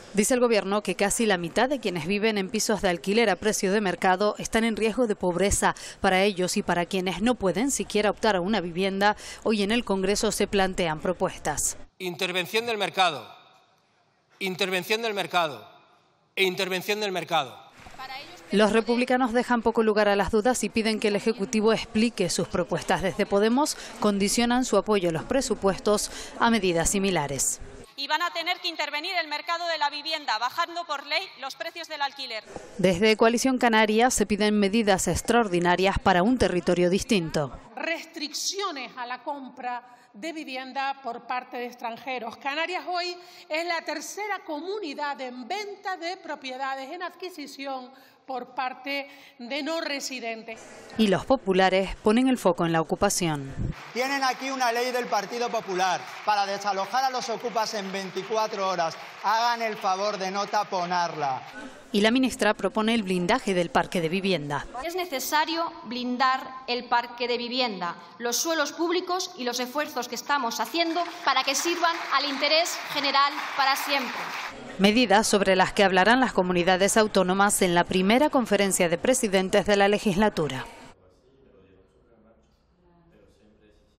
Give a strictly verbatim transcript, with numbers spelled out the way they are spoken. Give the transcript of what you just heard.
Dice el Gobierno que casi la mitad de quienes viven en pisos de alquiler a precio de mercado están en riesgo de pobreza. Para ellos y para quienes no pueden siquiera optar a una vivienda, hoy en el Congreso se plantean propuestas. Intervención del mercado, intervención del mercado e intervención del mercado. Los republicanos dejan poco lugar a las dudas y piden que el Ejecutivo explique sus propuestas. Desde Podemos condicionan su apoyo a los presupuestos a medidas similares. Y van a tener que intervenir el mercado de la vivienda, bajando por ley los precios del alquiler. Desde Coalición Canaria se piden medidas extraordinarias para un territorio distinto. Restricciones a la compra de vivienda por parte de extranjeros. Canarias hoy es la tercera comunidad en venta de propiedades en adquisición por parte de no residentes. Y los populares ponen el foco en la ocupación. Tienen aquí una ley del Partido Popular para desalojar a los ocupas en veinticuatro horas. Hagan el favor de no taponarla. Y la ministra propone el blindaje del parque de vivienda. Es necesario blindar el parque de vivienda, los suelos públicos y los esfuerzos que estamos haciendo para que sirvan al interés general para siempre. Medidas sobre las que hablarán las comunidades autónomas en la primera conferencia de presidentes de la legislatura.